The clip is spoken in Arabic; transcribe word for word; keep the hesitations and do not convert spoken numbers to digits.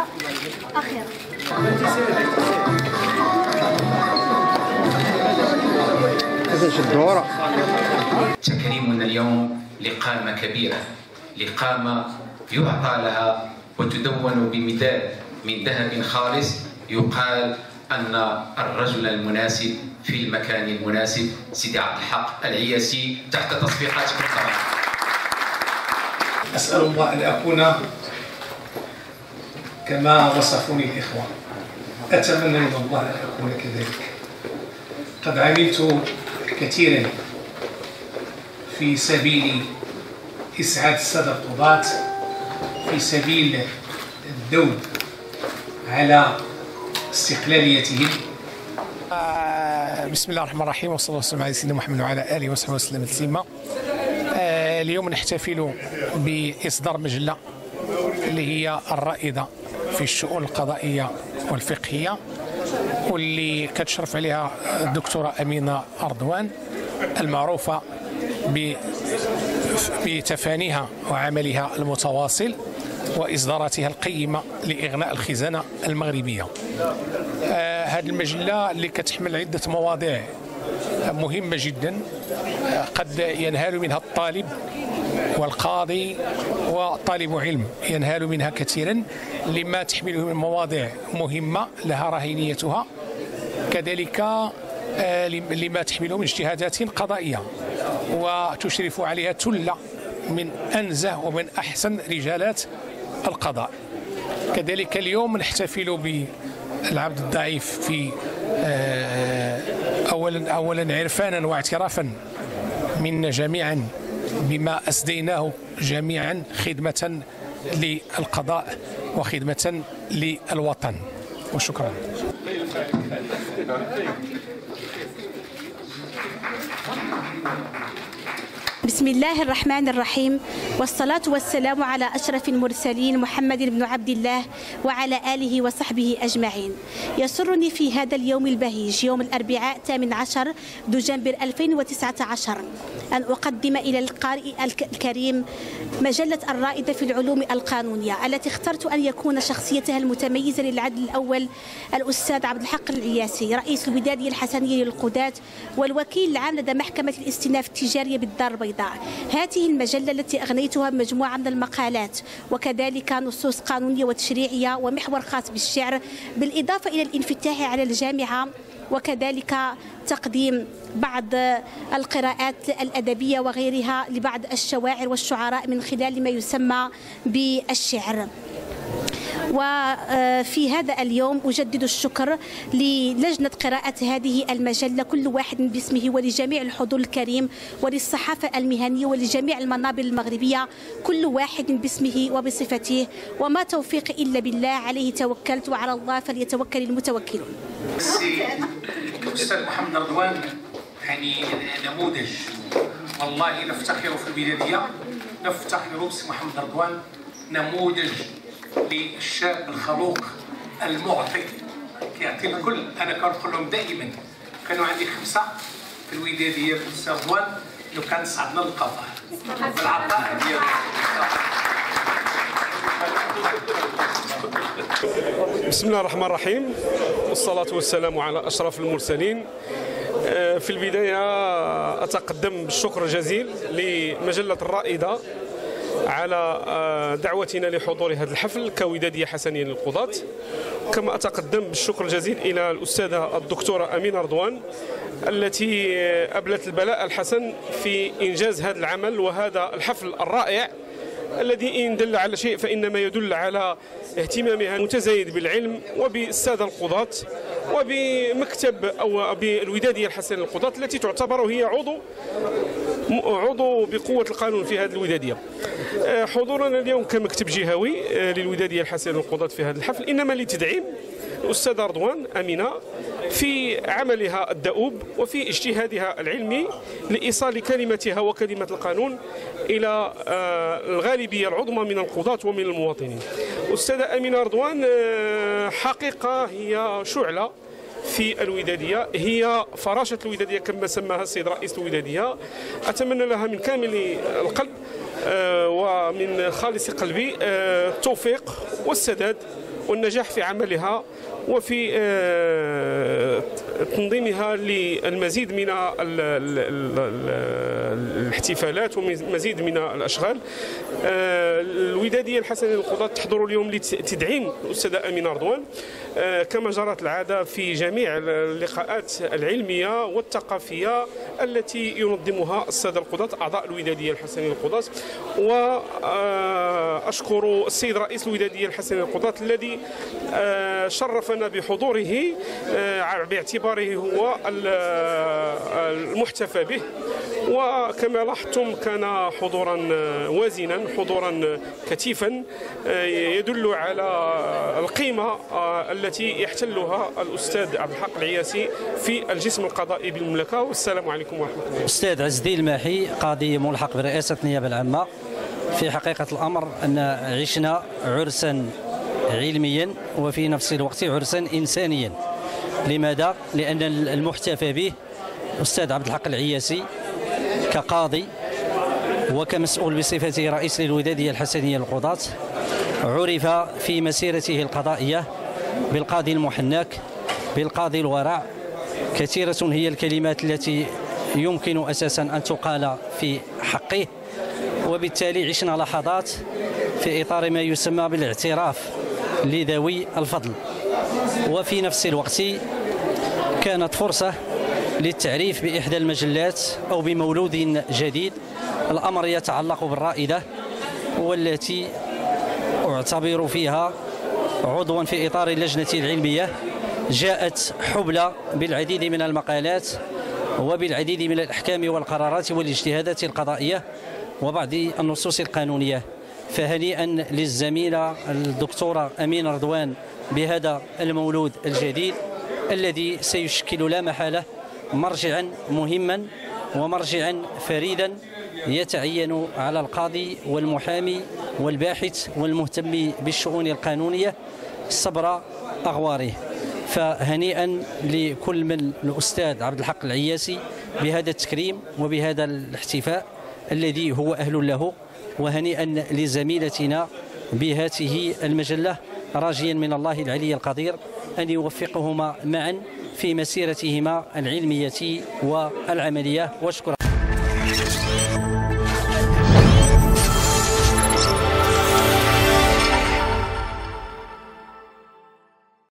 أخيرا. تكريمنا اليوم لقامة كبيرة، لقامة يعطى لها وتدون بمداد من ذهب خالص، يقال أن الرجل المناسب في المكان المناسب سيدي عبد الحق العياسي تحت تصفيقات محترمة. أسأل الله أن أكون كما وصفوني الإخوة، أتمنى من الله أن أكون كذلك. قد عملت كثيرا في سبيل إسعاد السادة القضاة، في سبيل الدول على استقلاليتهم. بسم الله الرحمن الرحيم، والصلاة والسلام على سيدنا محمد وعلى آله وصحبه وسلم تسليما. اليوم نحتفل بإصدار مجلة اللي هي الرائدة في الشؤون القضائية والفقهية، واللي كتشرف عليها الدكتورة أمينة أردوان، المعروفة بتفانيها وعملها المتواصل وإصداراتها القيمة لإغناء الخزانة المغربية. آه هذه المجلة اللي كتحمل عدة مواضيع مهمة جدا، آه قد ينهال منها الطالب والقاضي وطالب علم، ينهال منها كثيرا لما تحمله من مواضيع مهمة لها رهينيتها، كذلك آه لما تحمله من اجتهادات قضائية وتشرف عليها ثلة من أنزه ومن أحسن رجالات القضاء. كذلك اليوم نحتفل بالعبد الضعيف في أولا أولا عرفانا واعترافا منا جميعا بما أسديناه جميعا خدمة للقضاء وخدمة للوطن، وشكرا. بسم الله الرحمن الرحيم، والصلاة والسلام على أشرف المرسلين محمد بن عبد الله وعلى آله وصحبه أجمعين. يسرني في هذا اليوم البهيج، يوم الأربعاء ثامن عشر دجنبر ألفين وتسعة عشر، أن أقدم إلى القارئ الكريم مجلة الرائدة في العلوم القانونية، التي اخترت أن يكون شخصيتها المتميزة للعدل الأول الأستاذ عبد الحق العياسي، رئيس الودادية الحسنية للقضاة والوكيل العام لدى محكمة الاستئناف التجارية بالدار البيضاء. هذه المجلة التي أغنيتها بمجموعة من المقالات وكذلك نصوص قانونية وتشريعية ومحور خاص بالشعر، بالإضافة إلى الانفتاح على الجامعة وكذلك تقديم بعض القراءات الأدبية وغيرها لبعض الشواعر والشعراء من خلال ما يسمى بالشعر. وفي هذا اليوم أجدد الشكر للجنة قراءة هذه المجلة، كل واحد باسمه، ولجميع الحضور الكريم وللصحافة المهنية ولجميع المنابر المغربية، كل واحد باسمه وبصفته، وما توفيقي إلا بالله، عليه توكلت وعلى الله فليتوكل المتوكلون. الأستاذ محمد أردوان يعني نموذج، والله نفتخر في البلادية، نفتخر باسم محمد أردوان، نموذج للشاب الخلوق المعطي، كيعطي الكل. انا كنقول لهم دائما، كانوا عندي خمسه في الوداديه في الاستاذ رضوان، لو كان صعدنا للقضاء بالعطاء ديالو. بسم الله الرحمن الرحيم، والصلاه والسلام على اشرف المرسلين. في البدايه اتقدم بالشكر الجزيل لمجله الرائده على دعوتنا لحضور هذا الحفل كودادية حسنية للقضاة. كما أتقدم بالشكر الجزيل إلى الأستاذة الدكتورة أمينة أردوان التي أبلت البلاء الحسن في إنجاز هذا العمل وهذا الحفل الرائع، الذي إن دل على شيء فإنما يدل على اهتمامها المتزايد بالعلم وبالسادة القضاة وبمكتب أو بالودادية الحسنية للقضاة، التي تعتبر هي عضو عضو بقوة القانون في هذه الودادية. حضورنا اليوم كمكتب جهوي للودادية الحسنية للقضاة في هذا الحفل إنما لتدعيم الأستاذة رضوان أمينة في عملها الدؤوب وفي اجتهادها العلمي لإيصال كلمتها وكلمة القانون إلى الغالبية العظمى من القضاة ومن المواطنين. أستاذة أمينة رضوان حقيقة هي شعلة في الودادية، هي فراشة الودادية كما سماها السيد رئيس الودادية. أتمنى لها من كامل القلب ومن خالص قلبي التوفيق والسداد والنجاح في عملها وفي تنظيمها للمزيد من الاحتفالات ومزيد من الأشغال. الودادية الحسنية للقضاة تحضر اليوم لتدعيم الأستاذة أمينة رضوان كما جرت العادة في جميع اللقاءات العلمية والثقافية التي ينظمها السادة القضاة أعضاء الودادية الحسنية للقضاة. وأشكر السيد رئيس الودادية الحسنية للقضاة الذي شرفنا بحضوره باعتباره هو المحتفى به، وكما لاحظتم كان حضورا وازنا، حضورا كثيفا يدل على القيمة التي يحتلها الأستاذ عبد الحق العياسي في الجسم القضائي بالمملكة. والسلام عليكم ورحمة الله. أستاذ عز الدين الماحي، قاضي ملحق برئاسة النيابة العامة. في حقيقة الأمر أن عشنا عرسا علميا وفي نفس الوقت عرسا إنسانيا. لماذا؟ لأن المحتفى به أستاذ عبد الحق العياسي كقاضي وكمسؤول بصفته رئيس للودادية الحسنية للقضاة عرف في مسيرته القضائية بالقاضي المحنك، بالقاضي الورع. كثيرة هي الكلمات التي يمكن أساسا أن تقال في حقه، وبالتالي عشنا لحظات في إطار ما يسمى بالاعتراف لذوي الفضل. وفي نفس الوقت كانت فرصة للتعريف بإحدى المجلات أو بمولود جديد. الأمر يتعلق بالرائدة، والتي أعتبر فيها عضوا في إطار اللجنة العلمية، جاءت حبلى بالعديد من المقالات وبالعديد من الأحكام والقرارات والاجتهادات القضائية وبعض النصوص القانونية. فهنيئا للزميلة الدكتورة أمينة رضوان بهذا المولود الجديد الذي سيشكل لا محالة مرجعا مهما ومرجعا فريدا يتعين على القاضي والمحامي والباحث والمهتم بالشؤون القانونية صبر أغواره. فهنيئا لكل من الأستاذ عبد الحق العياسي بهذا التكريم وبهذا الاحتفاء الذي هو أهل له، وهنيئا لزميلتنا بهذه المجلة، راجيا من الله العلي القدير أن يوفقهما معا في مسيرتهما العلمية والعملية. واشكر